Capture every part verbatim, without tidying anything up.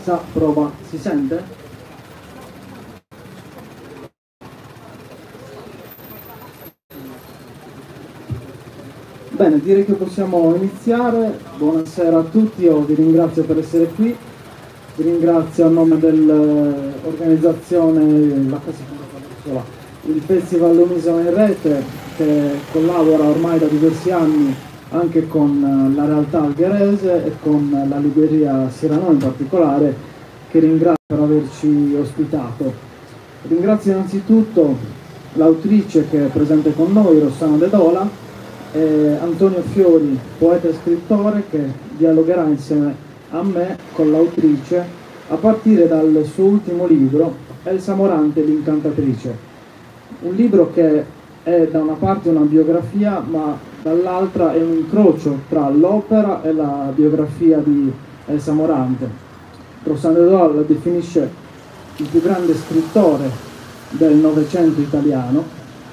Sa, prova, si sente? Bene, direi che possiamo iniziare. Buonasera a tutti, io vi ringrazio per essere qui, vi ringrazio a nome dell'organizzazione il Festival Unisono in Rete, che collabora ormai da diversi anni anche con la realtà algherese e con la libreria Cyrano in particolare, che ringrazio per averci ospitato. Ringrazio innanzitutto l'autrice che è presente con noi, Rossana De Dola, e Antonio Fiori, poeta e scrittore, che dialogherà insieme a me con l'autrice a partire dal suo ultimo libro, Elsa Morante, l'incantatrice. Un libro che è da una parte una biografia, ma dall'altra è un incrocio tra l'opera e la biografia di Elsa Morante. Rossana De Dola la definisce il più grande scrittore del Novecento italiano,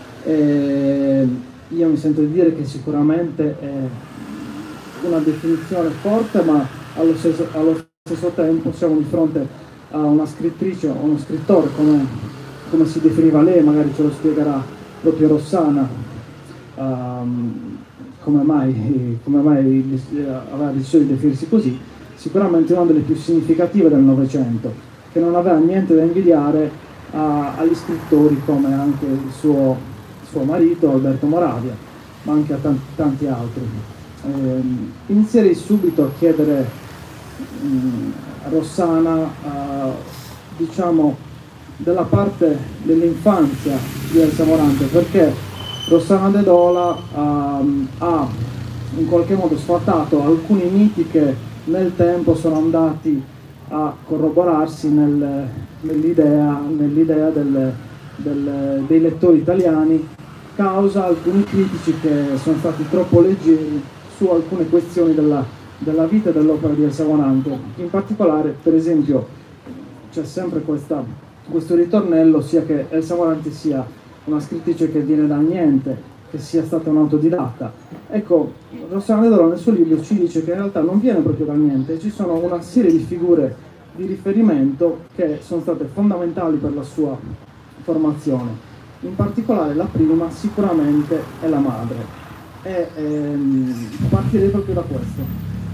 e io mi sento di dire che sicuramente è una definizione forte, ma allo stesso, allo stesso tempo siamo di fronte a una scrittrice o uno scrittore, come, come si definiva lei, magari ce lo spiegherà proprio Rossana, um, come mai, come mai aveva deciso di definirsi così. Sicuramente una delle più significative del Novecento, che non aveva niente da invidiare a, agli scrittori come anche il suo, suo marito Alberto Moravia, ma anche a tanti, tanti altri. Eh, inizierei subito a chiedere mh, a Rossana, uh, diciamo, della parte dell'infanzia di Elsa Morante, perché Rossana De Dola um, ha in qualche modo sfatato alcuni miti che nel tempo sono andati a corroborarsi nel, nell'idea, nell'idea del, del, dei lettori italiani, causa alcuni critici che sono stati troppo leggeri su alcune questioni della, della vita e dell'opera di Elsa Morante. In particolare, per esempio, c'è sempre questa, questo ritornello, sia che Elsa Morante sia una scrittrice che viene dal niente, che sia stata un'autodidatta. Ecco, Rossana De Dola nel suo libro ci dice che in realtà non viene proprio dal niente, ci sono una serie di figure di riferimento che sono state fondamentali per la sua formazione. In particolare la prima sicuramente è la madre, e ehm, partirei proprio da questo.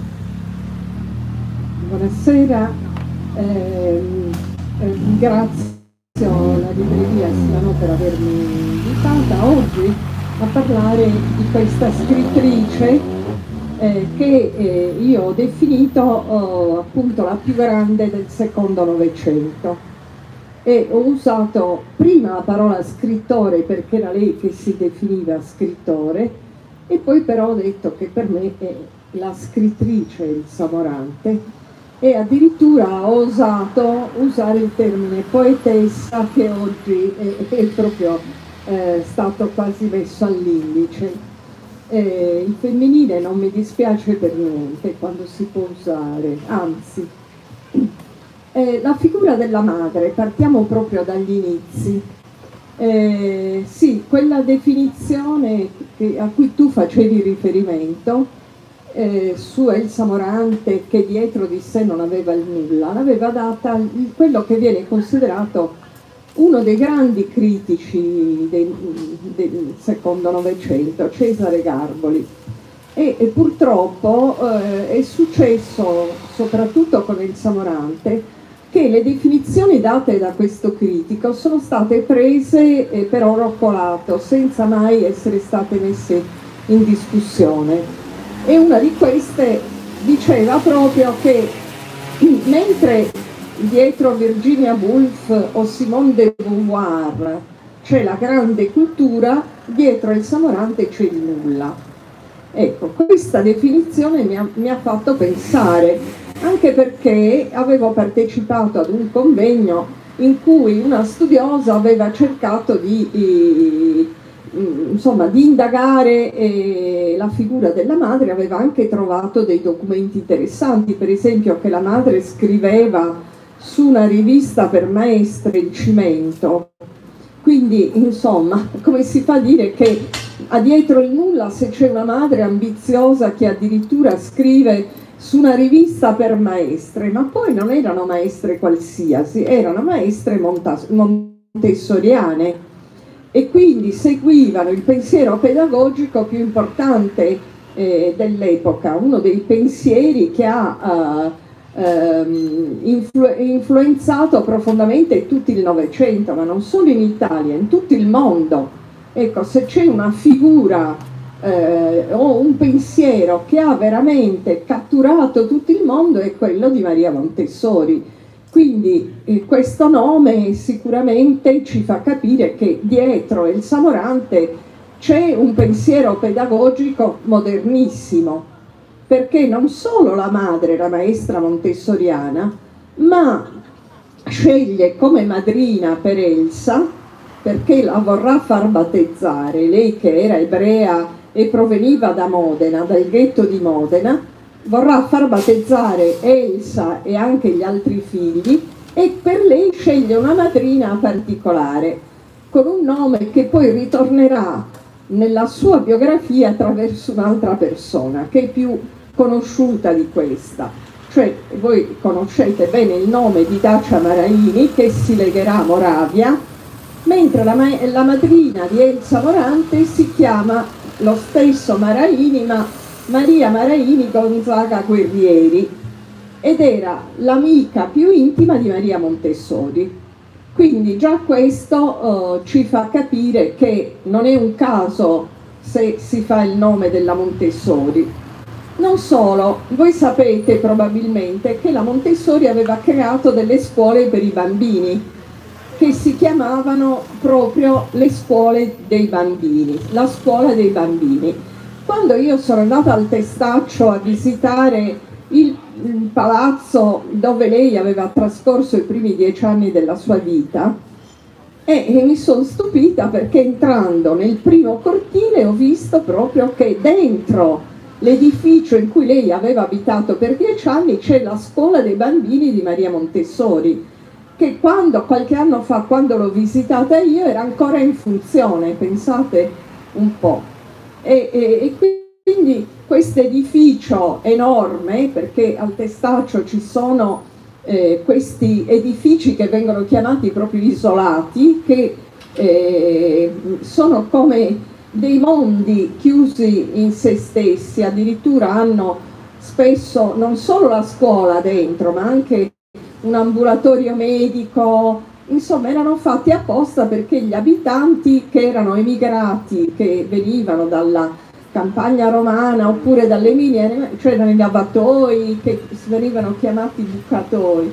Buonasera, ehm, eh, ringrazio la libreria Cyrano per avermi invitata oggi a parlare di questa scrittrice eh, che eh, io ho definito eh, appunto la più grande del secondo Novecento. E ho usato prima la parola scrittore perché era lei che si definiva scrittore, e poi però ho detto che per me è la scrittrice Elsa Morante, e addirittura ho osato usare il termine poetessa, che oggi è, è proprio eh, stato quasi messo all'indice. Eh, il femminile non mi dispiace per niente quando si può usare, anzi. Eh, la figura della madre, partiamo proprio dagli inizi. Eh, sì, quella definizione che, a cui tu facevi riferimento, eh, su Elsa Morante, che dietro di sé non aveva il nulla, l'aveva data quello che viene considerato uno dei grandi critici del, del secondo Novecento, Cesare Garboli. E, e purtroppo eh, è successo soprattutto con Elsa Morante che le definizioni date da questo critico sono state prese eh, per oro colato, senza mai essere state messe in discussione. E una di queste diceva proprio che mentre dietro Virginia Woolf o Simone de Beauvoir c'è la grande cultura, dietro Elsa Morante c'è il nulla. Ecco, questa definizione mi ha, mi ha fatto pensare, anche perché avevo partecipato ad un convegno in cui una studiosa aveva cercato di, di, insomma, di indagare eh, la figura della madre, aveva anche trovato dei documenti interessanti, per esempio che la madre scriveva su una rivista per maestre il cimento. Quindi, insomma, come si fa a dire che a dietro il nulla, se c'è una madre ambiziosa che addirittura scrive su una rivista per maestre, ma poi non erano maestre qualsiasi, erano maestre montessoriane, e quindi seguivano il pensiero pedagogico più importante eh, dell'epoca, uno dei pensieri che ha uh, um, influ influenzato profondamente tutto il Novecento, ma non solo in Italia, in tutto il mondo. Ecco, se c'è una figura eh, o un pensiero che ha veramente catturato tutto il mondo, è quello di Maria Montessori. Quindi eh, questo nome sicuramente ci fa capire che dietro Elsa Morante c'è un pensiero pedagogico modernissimo, perché non solo la madre era maestra montessoriana, ma sceglie come madrina per Elsa, perché la vorrà far battezzare, lei che era ebrea e proveniva da Modena, dal ghetto di Modena, vorrà far battezzare Elsa e anche gli altri figli, e per lei sceglie una madrina particolare, con un nome che poi ritornerà nella sua biografia attraverso un'altra persona, che è più conosciuta di questa. Cioè, voi conoscete bene il nome di Dacia Maraini, che si legherà a Moravia, mentre la, ma la madrina di Elsa Morante si chiama lo stesso Maraini, ma Maria Maraini Gonzaga Guerrieri, ed era l'amica più intima di Maria Montessori. Quindi già questo uh, ci fa capire che non è un caso se si fa il nome della Montessori. Non solo, voi sapete probabilmente che la Montessori aveva creato delle scuole per i bambini, che si chiamavano proprio le scuole dei bambini, la scuola dei bambini. Quando io sono andata al Testaccio a visitare il, il palazzo dove lei aveva trascorso i primi dieci anni della sua vita, e, e mi sono stupita perché entrando nel primo cortile ho visto proprio che dentro l'edificio in cui lei aveva abitato per dieci anni c'è la scuola dei bambini di Maria Montessori, che quando, qualche anno fa, quando l'ho visitata io, era ancora in funzione, pensate un po'. E, e, e quindi questo edificio enorme, perché al Testaccio ci sono eh, questi edifici che vengono chiamati proprio isolati, che eh, sono come dei mondi chiusi in se stessi, addirittura hanno spesso non solo la scuola dentro, ma anche un ambulatorio medico. Insomma, erano fatti apposta perché gli abitanti che erano emigrati, che venivano dalla campagna romana oppure dall'Emilia, cioè erano gli avvatoi, che venivano chiamati bucatori,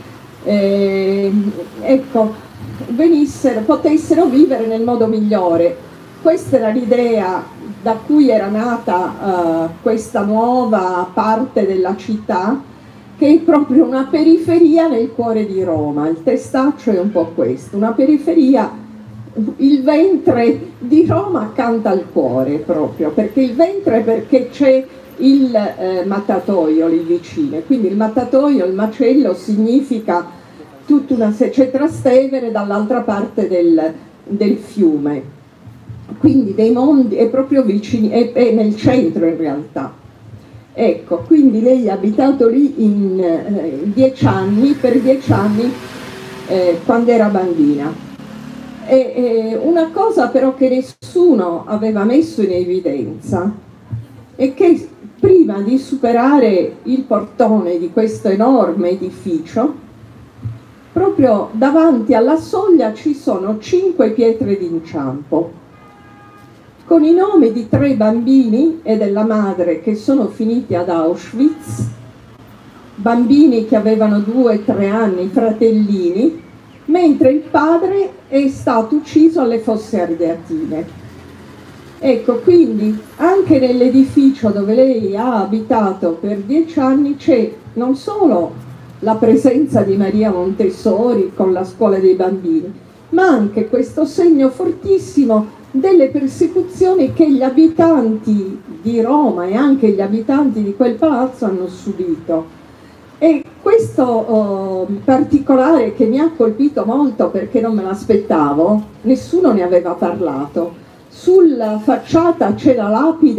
eh, ecco, venissero, potessero vivere nel modo migliore. Questa era l'idea da cui era nata uh, questa nuova parte della città, che è proprio una periferia nel cuore di Roma. Il Testaccio è un po' questo, una periferia, il ventre di Roma accanto al cuore proprio, perché il ventre perché c'è il eh, mattatoio lì vicino, quindi il mattatoio, il macello significa tutta una, se c'è Trastevere dall'altra parte del, del fiume, quindi dei mondi, è proprio vicino, è, è nel centro in realtà. Ecco, quindi lei ha abitato lì in eh, dieci anni, per dieci anni, eh, quando era bambina. E, e una cosa però che nessuno aveva messo in evidenza è che prima di superare il portone di questo enorme edificio, proprio davanti alla soglia ci sono cinque pietre d'inciampo, con i nomi di tre bambini e della madre che sono finiti ad Auschwitz, bambini che avevano due o tre anni, fratellini, mentre il padre è stato ucciso alle Fosse Ardeatine. Ecco, quindi anche nell'edificio dove lei ha abitato per dieci anni c'è non solo la presenza di Maria Montessori con la scuola dei bambini, ma anche questo segno fortissimo delle persecuzioni che gli abitanti di Roma e anche gli abitanti di quel palazzo hanno subito. E questo oh, particolare che mi ha colpito molto perché non me l'aspettavo, nessuno ne aveva parlato. Sulla facciata c'è la lapide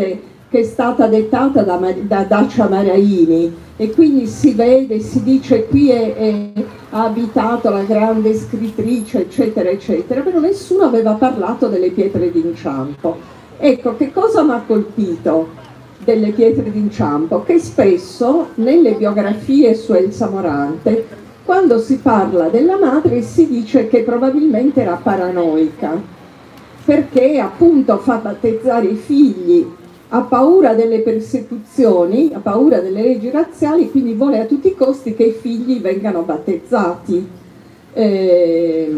che è stata dettata da, da Dacia Maraini, e quindi si vede, si dice qui è, è, ha abitato la grande scrittrice, eccetera, eccetera, però nessuno aveva parlato delle pietre d'inciampo. Ecco, che cosa mi ha colpito delle pietre d'inciampo? Che spesso nelle biografie su Elsa Morante, quando si parla della madre, si dice che probabilmente era paranoica, perché appunto fa battezzare i figli, ha paura delle persecuzioni, ha paura delle leggi razziali, quindi vuole a tutti i costi che i figli vengano battezzati. Eh,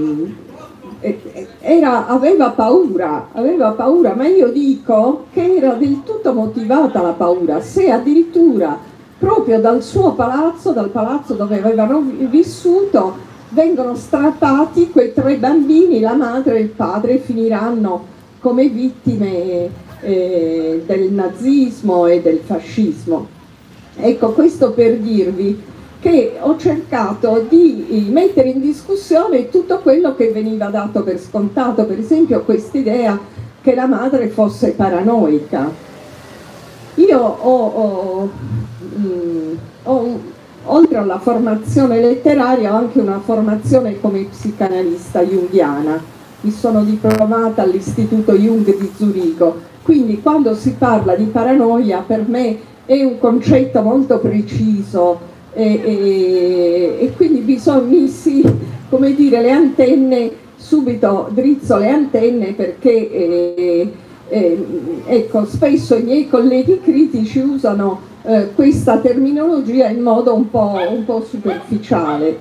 era, aveva paura, aveva paura, ma io dico che era del tutto motivata la paura, se addirittura proprio dal suo palazzo, dal palazzo dove avevano vissuto, vengono strappati quei tre bambini, la madre e il padre finiranno come vittime Eh, del nazismo e del fascismo. Ecco, questo per dirvi che ho cercato di mettere in discussione tutto quello che veniva dato per scontato, per esempio quest'idea che la madre fosse paranoica. Io ho, ho, mh, ho, oltre alla formazione letteraria, ho anche una formazione come psicanalista junghiana. Mi sono diplomata all'Istituto Jung di Zurigo. Quindi quando si parla di paranoia, per me è un concetto molto preciso e, e, e quindi bisogna messi, come dire, le antenne, subito drizzo le antenne, perché eh, eh, ecco, spesso i miei colleghi critici usano eh, questa terminologia in modo un po', un po' superficiale.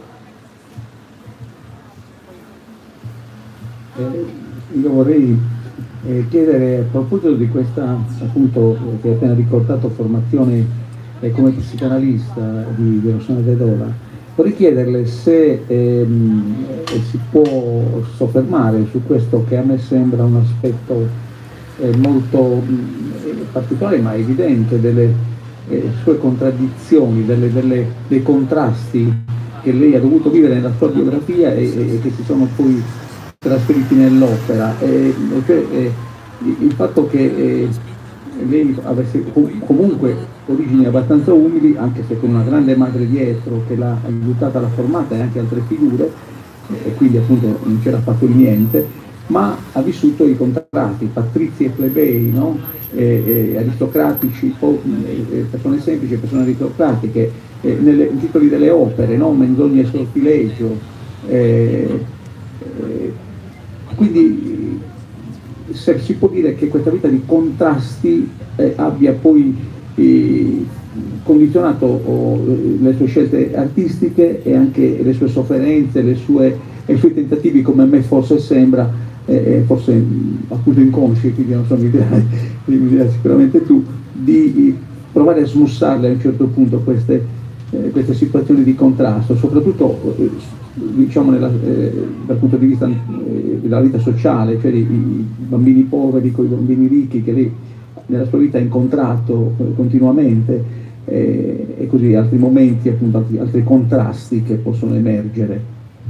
Eh, io vorrei Eh, chiedere, a proposito di questa, appunto, che hai appena ricordato, formazione eh, come psicanalista di, di Rossana Dedola, vorrei chiederle se ehm, eh, si può soffermare su questo che a me sembra un aspetto eh, molto mh, particolare ma evidente delle eh, sue contraddizioni, delle, delle, dei contrasti che lei ha dovuto vivere nella sua biografia e, e, e che si sono poi trasferiti nell'opera, eh, cioè, eh, il fatto che eh, lei avesse comunque origini abbastanza umili, anche se con una grande madre dietro che l'ha aiutata, l'ha formata, e anche altre figure, eh, e quindi appunto non c'era fatto niente, ma ha vissuto i contrasti, patrizi e plebei, no? eh, eh, aristocratici, eh, persone semplici e persone aristocratiche, eh, nei titoli delle opere, no? Menzogna e sortilegio. Eh, eh, Quindi se si può dire che questa vita di contrasti eh, abbia poi eh, condizionato oh, le sue scelte artistiche e anche le sue sofferenze, le sue, i suoi tentativi, come a me forse sembra, eh, forse appunto inconsci, quindi non so, mi dirai, mi dirai sicuramente tu, di provare a smussarle a un certo punto queste, eh, queste situazioni di contrasto, soprattutto eh, diciamo nella, eh, dal punto di vista eh, della vita sociale, cioè i, i bambini poveri con i bambini ricchi che lei nella sua vita ha incontrato eh, continuamente, eh, e così altri momenti, appunto, altri, altri contrasti che possono emergere.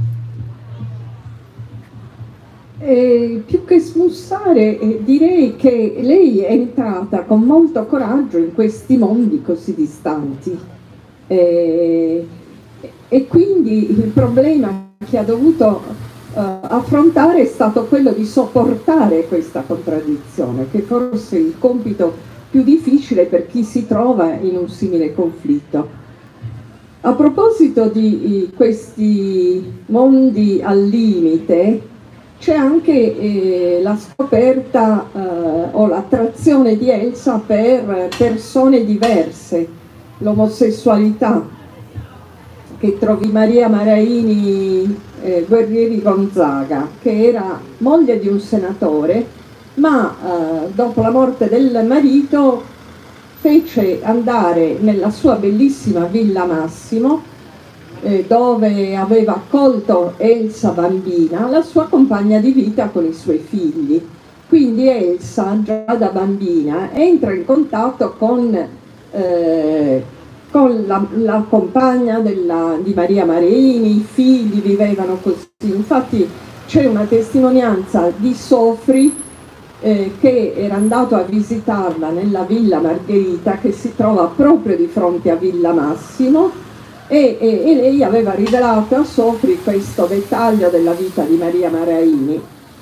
Eh, più che smussare, eh, direi che lei è entrata con molto coraggio in questi mondi così distanti. Eh, E quindi il problema che ha dovuto uh, affrontare è stato quello di sopportare questa contraddizione, che forse è il compito più difficile per chi si trova in un simile conflitto. A proposito di questi mondi al limite, c'è anche eh, la scoperta eh, o l'attrazione di Elsa per persone diverse, l'omosessualità, che trovi Maria Maraini eh, Guerrieri Gonzaga, che era moglie di un senatore, ma eh, dopo la morte del marito fece andare nella sua bellissima Villa Massimo, eh, dove aveva accolto Elsa bambina, la sua compagna di vita con i suoi figli. Quindi Elsa, già da bambina, entra in contatto con eh, con la, la compagna della, di Maria Marini, i figli vivevano così. Infatti c'è una testimonianza di Sofri eh, che era andato a visitarla nella Villa Margherita, che si trova proprio di fronte a Villa Massimo, e, e, e lei aveva rivelato a Sofri questo dettaglio della vita di Maria Maraini.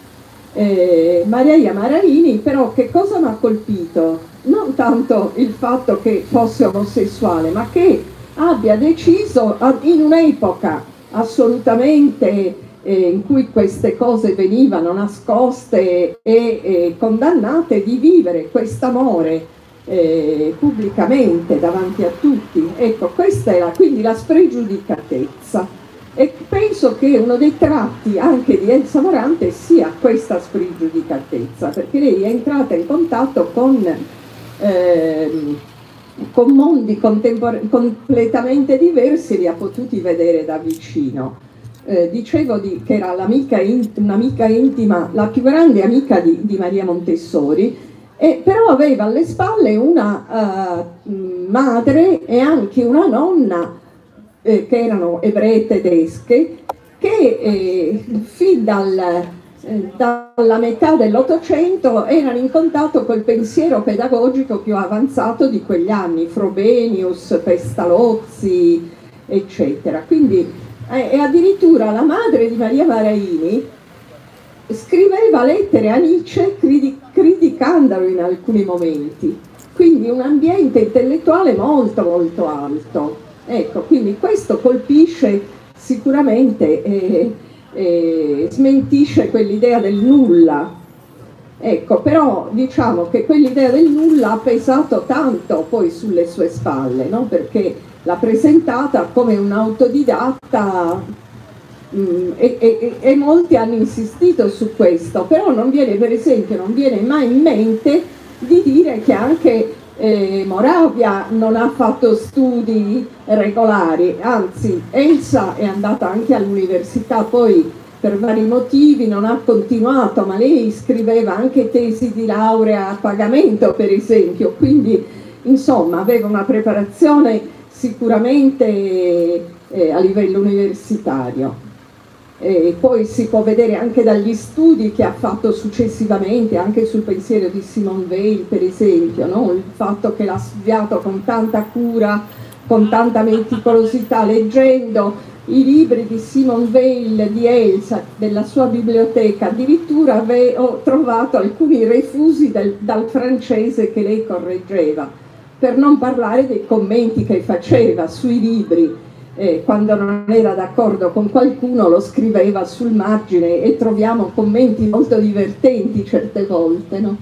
Eh, Maria Maraini però che cosa mi ha colpito? Non tanto il fatto che fosse omosessuale, ma che abbia deciso in un'epoca assolutamente eh, in cui queste cose venivano nascoste e eh, condannate, di vivere quest'amore eh, pubblicamente davanti a tutti. Ecco, questa era quindi la spregiudicatezza, e penso che uno dei tratti anche di Elsa Morante sia questa spregiudicatezza, perché lei è entrata in contatto con eh, con mondi completamente diversi, li ha potuti vedere da vicino. Eh, dicevo di, che era un'amica intima, la più grande amica di, di Maria Montessori, e però aveva alle spalle una uh, madre e anche una nonna eh, che erano ebree tedesche, che eh, fin dal dalla metà dell'Ottocento erano in contatto col pensiero pedagogico più avanzato di quegli anni, Frobenius, Pestalozzi, eccetera. Quindi, eh, e addirittura la madre di Maria Maraini scriveva lettere a Nietzsche criticandolo in alcuni momenti, quindi un ambiente intellettuale molto molto alto. Ecco, quindi questo colpisce sicuramente eh, Eh, smentisce quell'idea del nulla. Ecco, però diciamo che quell'idea del nulla ha pesato tanto poi sulle sue spalle, no? Perché l'ha presentata come un'autodidatta mh, e, e, e molti hanno insistito su questo, però non viene, per esempio, non viene mai in mente di dire che anche Eh, Moravia non ha fatto studi regolari, anzi Elsa è andata anche all'università, poi per vari motivi non ha continuato, ma lei scriveva anche tesi di laurea a pagamento, per esempio, quindi insomma aveva una preparazione sicuramente eh, a livello universitario. E poi si può vedere anche dagli studi che ha fatto successivamente anche sul pensiero di Simone Weil, per esempio, no? Il fatto che l'ha studiato con tanta cura, con tanta meticolosità, leggendo i libri di Simone Weil, di Elsa, della sua biblioteca. Addirittura avevo trovato alcuni refusi del, dal francese che lei correggeva, per non parlare dei commenti che faceva sui libri. Eh, quando non era d'accordo con qualcuno lo scriveva sul margine, e troviamo commenti molto divertenti certe volte, no?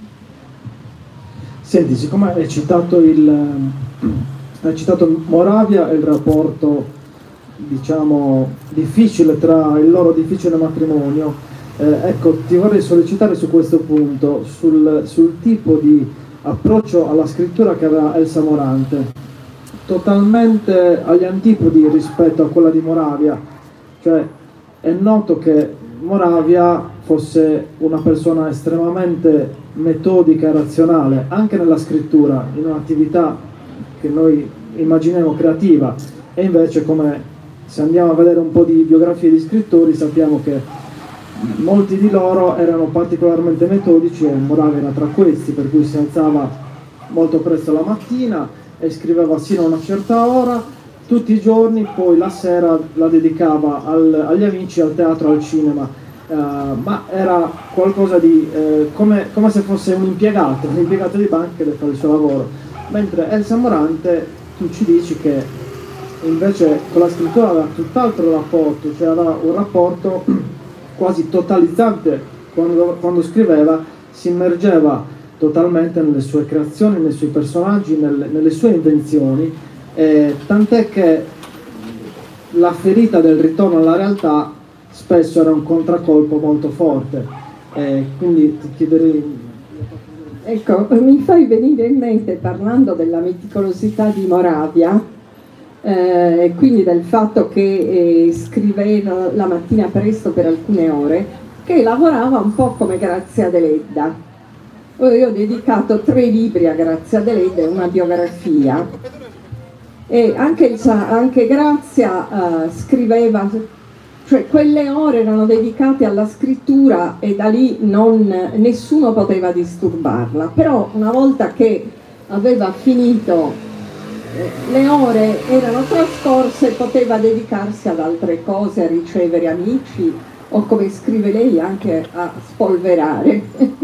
Senti, siccome hai citato, il, hai citato Moravia e il rapporto, diciamo, difficile tra il loro difficile matrimonio, eh, ecco, ti vorrei sollecitare su questo punto, sul, sul tipo di approccio alla scrittura che aveva Elsa Morante, totalmente agli antipodi rispetto a quella di Moravia. Cioè, è noto che Moravia fosse una persona estremamente metodica e razionale anche nella scrittura, in un'attività che noi immaginiamo creativa, e invece, come se andiamo a vedere un po' di biografie di scrittori, sappiamo che molti di loro erano particolarmente metodici, e Moravia era tra questi, per cui si alzava molto presto la mattina e scriveva sino a una certa ora, tutti i giorni, poi la sera la dedicava al, agli amici, al teatro, al cinema, uh, ma era qualcosa di, uh, come, come se fosse un impiegato, un impiegato di banca che deve fare il suo lavoro. Mentre Elsa Morante, tu ci dici che invece con la scrittura aveva tutt'altro rapporto, cioè aveva un rapporto quasi totalizzante. Quando, quando scriveva si immergeva totalmente nelle sue creazioni, nei suoi personaggi, nelle, nelle sue invenzioni, eh, tant'è che la ferita del ritorno alla realtà spesso era un contraccolpo molto forte. Eh, quindi ti chiederei... Ecco, mi fai venire in mente, parlando della meticolosità di Moravia, e eh, quindi del fatto che eh, scriveva la mattina presto per alcune ore, che lavorava un po' come Grazia Deledda. Io ho dedicato tre libri a Grazia Deledda e una biografia, e anche, anche Grazia uh, scriveva cioè quelle ore erano dedicate alla scrittura e da lì non, nessuno poteva disturbarla, però una volta che aveva finito eh, le ore erano trascorse, poteva dedicarsi ad altre cose, a ricevere amici o, come scrive lei, anche a spolverare.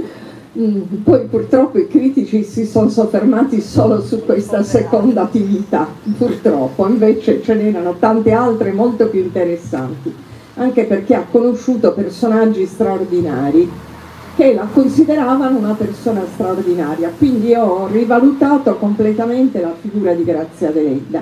Poi purtroppo i critici si sono soffermati solo su questa seconda attività, purtroppo, invece ce n'erano tante altre molto più interessanti, anche perché ha conosciuto personaggi straordinari che la consideravano una persona straordinaria, quindi ho rivalutato completamente la figura di Grazia Deledda.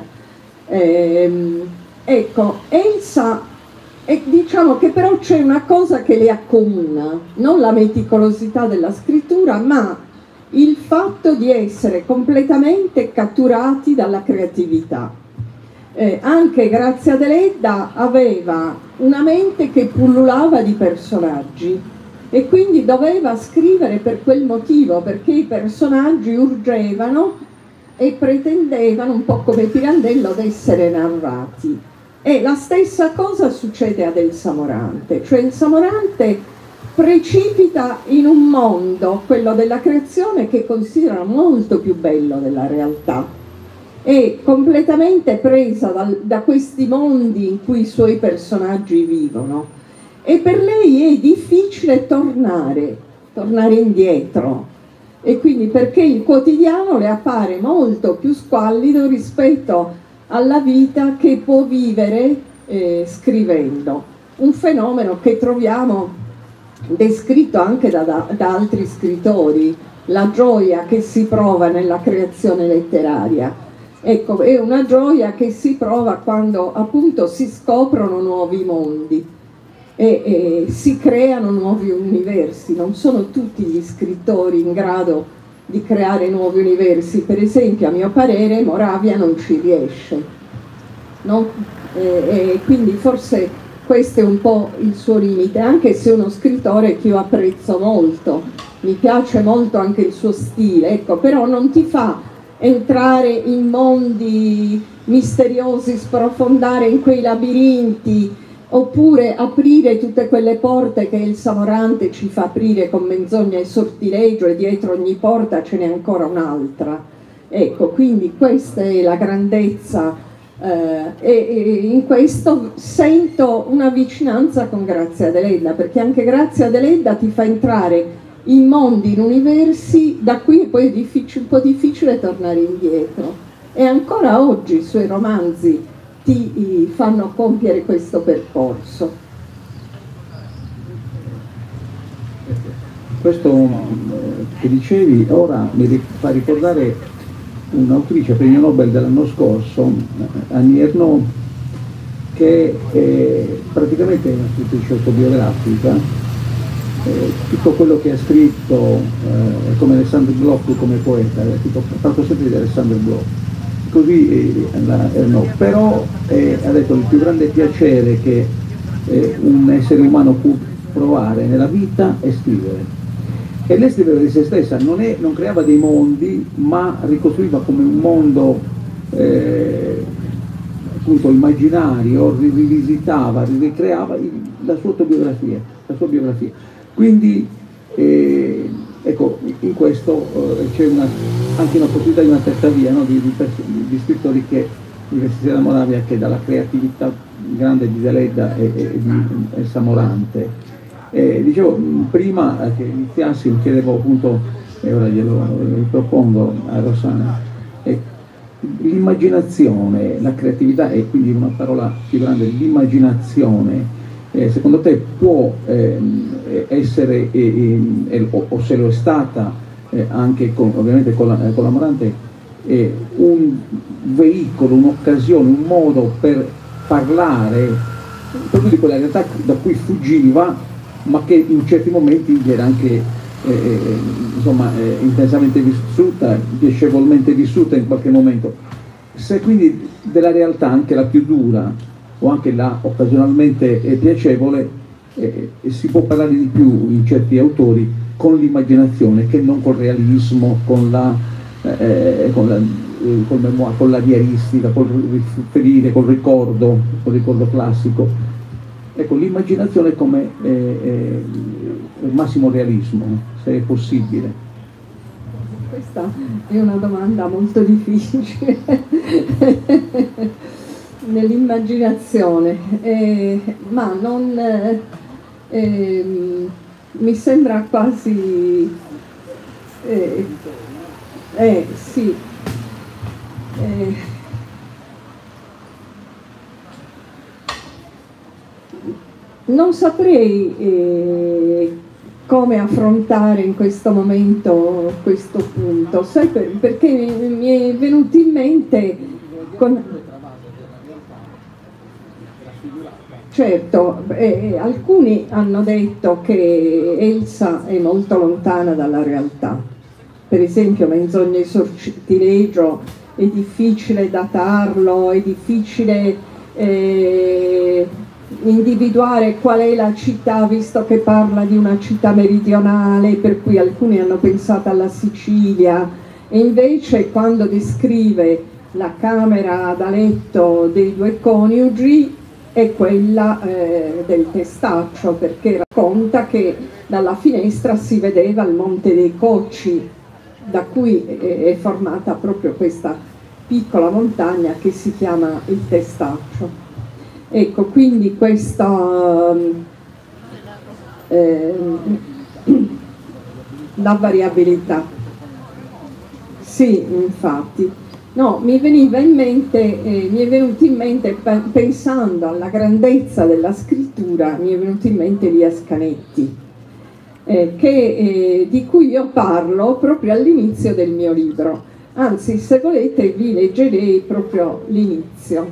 Ehm, ecco, Elsa, e diciamo che però c'è una cosa che le accomuna, non la meticolosità della scrittura, ma il fatto di essere completamente catturati dalla creatività. Eh, anche Grazia Deledda aveva una mente che pullulava di personaggi e quindi doveva scrivere per quel motivo, perché i personaggi urgevano e pretendevano, un po' come Pirandello, ad essere narrati. E la stessa cosa succede ad Elsa Morante, cioè Elsa Morante precipita in un mondo, quello della creazione, che considera molto più bello della realtà. È completamente presa dal, da questi mondi in cui i suoi personaggi vivono e per lei è difficile tornare, tornare indietro, e quindi perché il quotidiano le appare molto più squallido rispetto alla vita che può vivere eh, scrivendo, un fenomeno che troviamo descritto anche da, da, da altri scrittori, la gioia che si prova nella creazione letteraria. Ecco, è una gioia che si prova quando appunto si scoprono nuovi mondi e, e si creano nuovi universi. Non sono tutti gli scrittori in grado di creare nuovi universi, per esempio a mio parere Moravia non ci riesce, no? E, e quindi forse questo è un po' il suo limite, anche se è uno scrittore che io apprezzo molto, mi piace molto anche il suo stile, ecco, però non ti fa entrare in mondi misteriosi, sprofondare in quei labirinti, oppure aprire tutte quelle porte che Elsa Morante ci fa aprire con menzogna e sortileggio, e dietro ogni porta ce n'è ancora un'altra. Ecco, quindi questa è la grandezza eh, e, e in questo sento una vicinanza con Grazia Deledda, perché anche Grazia Deledda ti fa entrare in mondi, in universi da cui poi è difficile, un po' difficile tornare indietro, e ancora oggi i suoi romanzi ti fanno compiere questo percorso. Questo che dicevi ora mi fa ricordare un'autrice premio Nobel dell'anno scorso, Annie Ernaux, che è praticamente una scrittrice autobiografica. Eh, tutto quello che ha scritto, eh, come Alexander Bloch, come poeta, ha fatto sempre di Alexander Bloch. Così eh, la, eh, no. Però eh, ha detto il più grande piacere che eh, un essere umano può provare nella vita è scrivere, e lei scriveva di se stessa, non, è, non creava dei mondi, ma ricostruiva come un mondo eh, appunto immaginario, rivisitava, ricreava il, la sua autobiografia, la sua biografia. Quindi eh, ecco, in questo eh, c'è una, anche una possibilità di una terza via, no? di, di, di scrittori che diversi da Moravia, che dalla creatività grande di Deledda e, e di Elsa Morante. Eh, dicevo prima che iniziassi, mi chiedevo appunto, e ora glielo ripropongo a Rossana, eh, l'immaginazione, la creatività, e quindi una parola più grande, l'immaginazione. Eh, secondo te può eh, essere, eh, eh, o, o se lo è stata eh, anche con, ovviamente con la, eh, con la Morante, eh, un veicolo, un'occasione, un modo per parlare proprio di quella realtà da cui fuggiva, ma che in certi momenti era anche eh, insomma, eh, intensamente vissuta, piacevolmente vissuta in qualche momento. Se quindi della realtà anche la più dura o anche la occasionalmente piacevole, eh, si può parlare di più in certi autori con l'immaginazione che non col realismo, con la, eh, con la, eh, col memoir, con la diaristica, col riferire, col ricordo, col ricordo classico. Ecco, l'immaginazione come eh, eh, il massimo realismo, se è possibile. Questa è una domanda molto difficile. Nell'immaginazione, eh, ma non eh, eh, mi sembra quasi eh, eh, sì eh, non saprei eh, come affrontare in questo momento questo punto, sai, per, perché mi è venuto in mente con... Certo, eh, alcuni hanno detto che Elsa è molto lontana dalla realtà. Per esempio, Menzogne e sortilegio è difficile datarlo, è difficile eh, individuare qual è la città, visto che parla di una città meridionale, per cui alcuni hanno pensato alla Sicilia, e invece quando descrive la camera da letto dei due coniugi è quella eh, del Testaccio, perché racconta che dalla finestra si vedeva il Monte dei Cocci, da cui è, è formata proprio questa piccola montagna che si chiama il Testaccio. Ecco, quindi questa eh, la variabilità. Sì, infatti. No, mi veniva in mente, eh, mi è venuto in mente, pensando alla grandezza della scrittura, mi è venuto in mente Elias Canetti, eh, che, eh, di cui io parlo proprio all'inizio del mio libro. Anzi, se volete vi leggerei proprio l'inizio,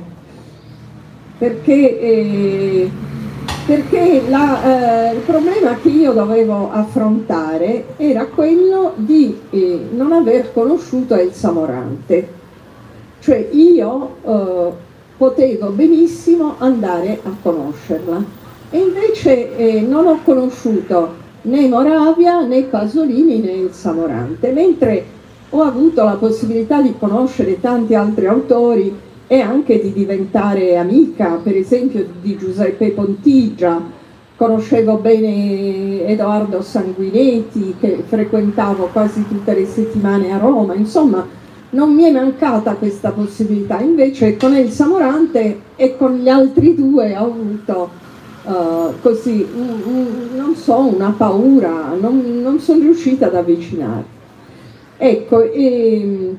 perché, eh, perché la, eh, il problema che io dovevo affrontare era quello di eh, non aver conosciuto Elsa Morante. Cioè io eh, potevo benissimo andare a conoscerla, e invece eh, non ho conosciuto né Moravia né Pasolini né Elsa Morante, mentre ho avuto la possibilità di conoscere tanti altri autori e anche di diventare amica, per esempio di Giuseppe Pontigia. Conoscevo bene Edoardo Sanguinetti, che frequentavo quasi tutte le settimane a Roma, insomma non mi è mancata questa possibilità. Invece con Elsa Morante e con gli altri due ho avuto uh, così, un, un, non so, una paura, non, non sono riuscita ad avvicinare. Ecco, e,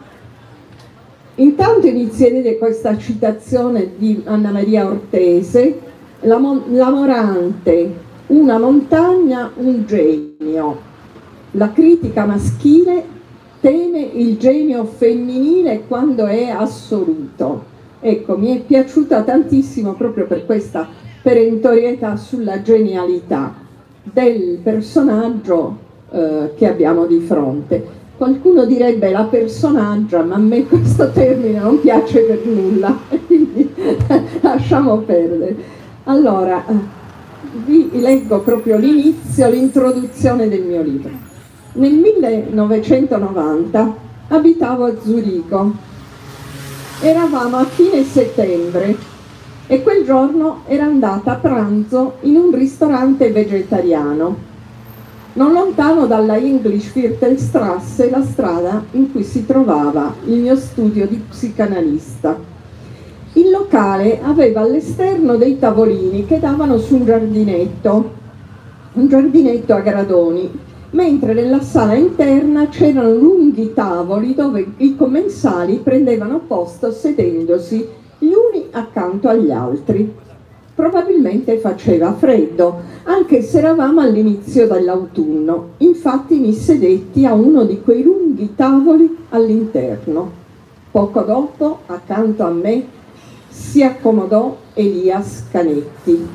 intanto inizierete questa citazione di Anna Maria Ortese, la, la Morante, una montagna, un genio, la critica maschile teme il genio femminile quando è assoluto. Ecco, mi è piaciuta tantissimo proprio per questa perentorietà sulla genialità del personaggio eh, che abbiamo di fronte. Qualcuno direbbe la personaggia, ma a me questo termine non piace per nulla, quindi lasciamo perdere. Allora, vi leggo proprio l'inizio, l'introduzione del mio libro. Nel millenovecentonovanta abitavo a Zurigo, eravamo a fine settembre e quel giorno ero andata a pranzo in un ristorante vegetariano, non lontano dalla English-Viertelstrasse, la strada in cui si trovava il mio studio di psicanalista. Il locale aveva all'esterno dei tavolini che davano su un giardinetto, un giardinetto a gradoni, mentre nella sala interna c'erano lunghi tavoli dove i commensali prendevano posto sedendosi gli uni accanto agli altri. Probabilmente faceva freddo, anche se eravamo all'inizio dell'autunno. Infatti mi sedetti a uno di quei lunghi tavoli all'interno. Poco dopo, accanto a me, si accomodò Elias Canetti.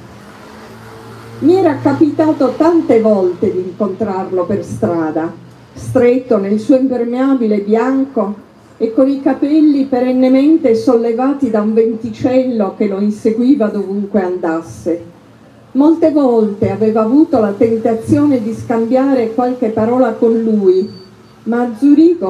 Mi era capitato tante volte di incontrarlo per strada, stretto nel suo impermeabile bianco e con i capelli perennemente sollevati da un venticello che lo inseguiva dovunque andasse. Molte volte aveva avuto la tentazione di scambiare qualche parola con lui, ma a Zurigo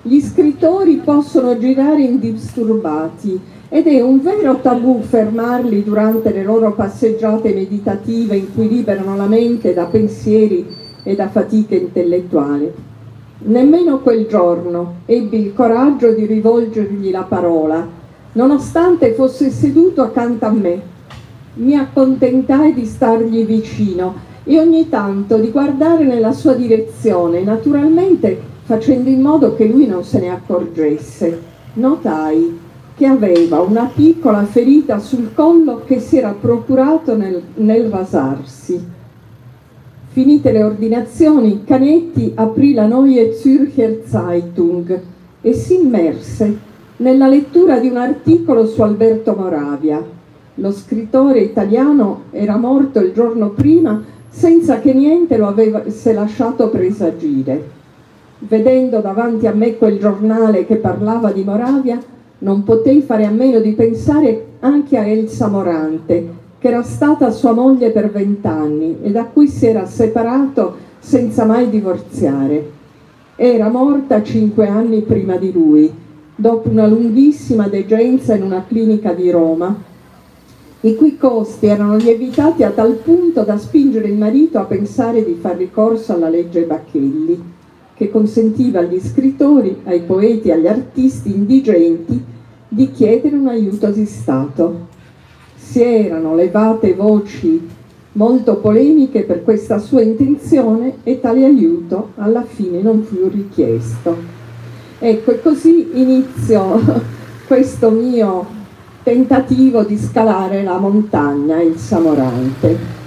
Gli scrittori possono girare indisturbati ed è un vero tabù fermarli durante le loro passeggiate meditative in cui liberano la mente da pensieri e da fatiche intellettuali. Nemmeno quel giorno ebbi il coraggio di rivolgergli la parola, nonostante fosse seduto accanto a me. Mi accontentai di stargli vicino e ogni tanto di guardare nella sua direzione, naturalmente facendo in modo che lui non se ne accorgesse. Notai che aveva una piccola ferita sul collo che si era procurato nel, nel rasarsi. Finite le ordinazioni, Canetti aprì la Neue Zürcher Zeitung e si immerse nella lettura di un articolo su Alberto Moravia. Lo scrittore italiano era morto il giorno prima senza che niente lo avesse lasciato presagire. Vedendo davanti a me quel giornale che parlava di Moravia, non potei fare a meno di pensare anche a Elsa Morante, che era stata sua moglie per vent'anni e da cui si era separato senza mai divorziare. Era morta cinque anni prima di lui, dopo una lunghissima degenza in una clinica di Roma, i cui costi erano lievitati a tal punto da spingere il marito a pensare di far ricorso alla legge Bacchelli, che consentiva agli scrittori, ai poeti e agli artisti indigenti di chiedere un aiuto di Stato. Si erano levate voci molto polemiche per questa sua intenzione e tale aiuto alla fine non fu richiesto. Ecco, e così iniziò questo mio tentativo di scalare la montagna, il Samorante.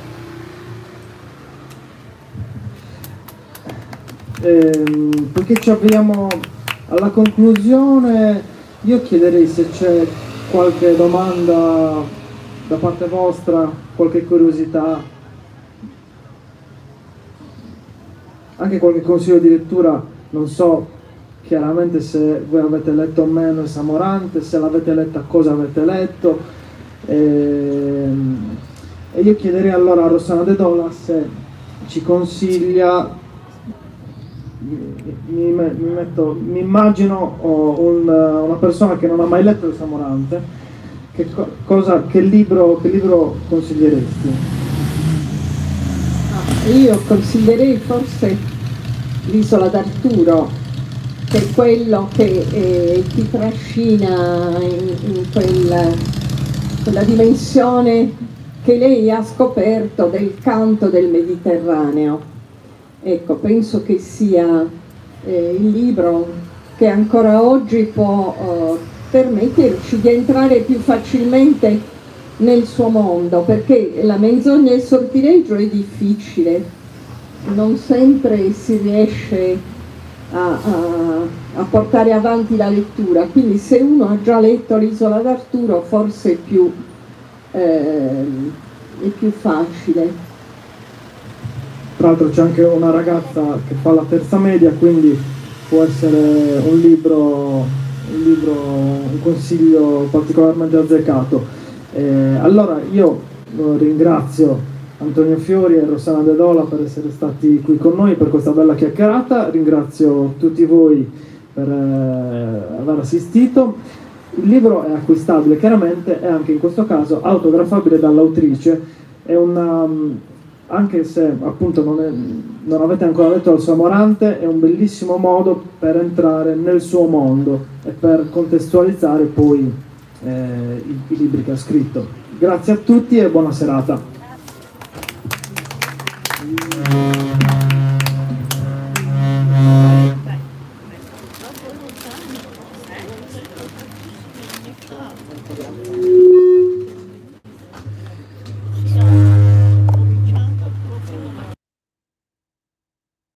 Eh, poiché ci avviamo alla conclusione, io chiederei se c'è qualche domanda da parte vostra, qualche curiosità, anche qualche consiglio di lettura. Non so chiaramente se voi avete letto o meno il Samorante, se l'avete letta cosa avete letto, e, e io chiederei allora a Rossana De Dola se ci consiglia. Mi, mi, metto, mi immagino oh, un, una persona che non ha mai letto il Samorante, che, cosa, che, libro, che libro consiglieresti? Ah, io consiglierei forse l'Isola d'Arturo, che è quello che eh, ti trascina in, in quel, quella dimensione che lei ha scoperto del canto del Mediterraneo. Ecco, penso che sia eh, il libro che ancora oggi può eh, permetterci di entrare più facilmente nel suo mondo, perché la menzogna e il sortileggio è difficile, non sempre si riesce a, a, a portare avanti la lettura, quindi se uno ha già letto l'Isola d'Arturo forse è più, eh, è più facile. Tra l'altro c'è anche una ragazza che fa la terza media, quindi può essere un libro, un, libro, un consiglio particolarmente azzeccato. Eh, allora io ringrazio Antonio Fiori e Rossana De Dola per essere stati qui con noi per questa bella chiacchierata, ringrazio tutti voi per eh, aver assistito. Il libro è acquistabile chiaramente e anche in questo caso autografabile dall'autrice. È una... anche se appunto non, è, non avete ancora letto il Samorante, è un bellissimo modo per entrare nel suo mondo e per contestualizzare poi eh, i, i libri che ha scritto. Grazie a tutti e buona serata.